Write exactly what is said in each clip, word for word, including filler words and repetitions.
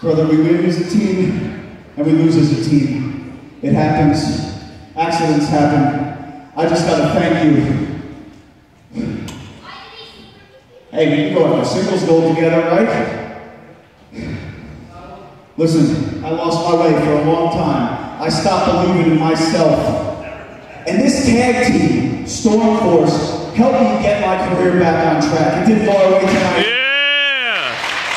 Brother, we win as a team, and we lose as a team. It happens. Accidents happen. I just gotta thank you. Hey, we can go have a singles goal together, right? Listen, I lost my way for a long time. I stopped believing in myself. And this tag team, Storm Force, helped me get my career back on track. It didn't go our way tonight. Yeah!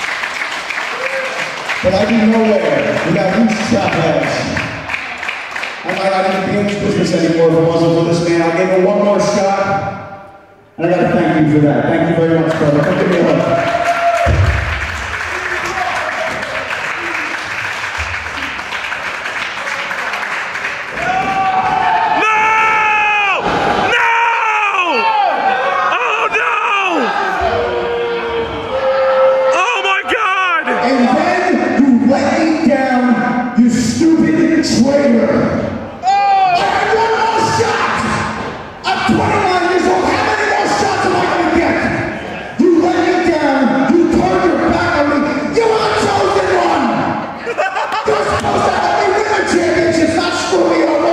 But I do nowhere. We got Hoost Traplash. I might not even be in this business anymore if it wasn't for this man. I gave him one more shot. And I gotta thank you for that. Thank you very much, brother. Come give me a hug. You stupid traitor! Oh! I have one more shot! I'm twenty-nine years old. How many more shots am I going to get? You let me down. You turned your back on me. You were the chosen one! You're supposed to help me win the championships, not screw me over!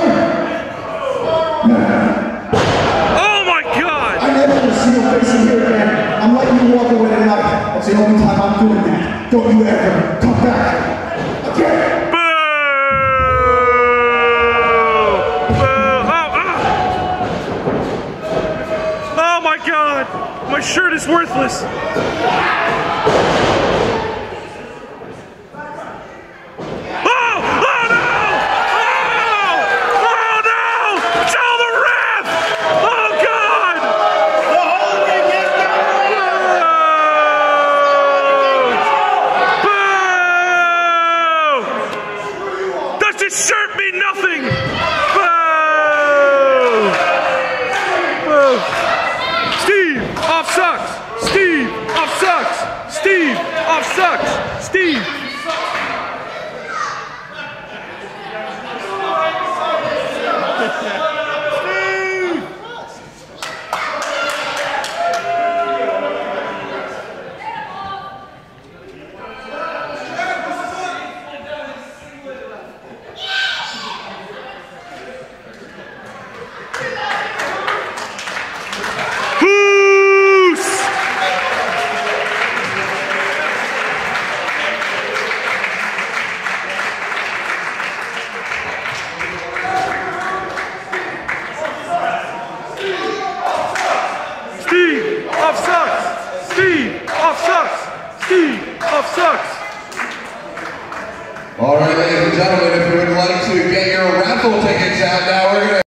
Oh my God! I never want to see your face in here again. I'm letting you walk away tonight. That's the only time I'm doing that. Don't you ever come back again! God, my shirt is worthless. Oh, oh no! Oh, oh no! Tell the ref! Oh God! The whole thing is Boo! Boo! Does this shirt mean nothing? Boo! Boo! Steve, off sucks! Steve, off sucks! Steve, off sucks! Steve! Steve, off sucks! Steve, off sucks! Steve, off sucks! All right, ladies and gentlemen, if you would like to get your raffle tickets out now, we're going to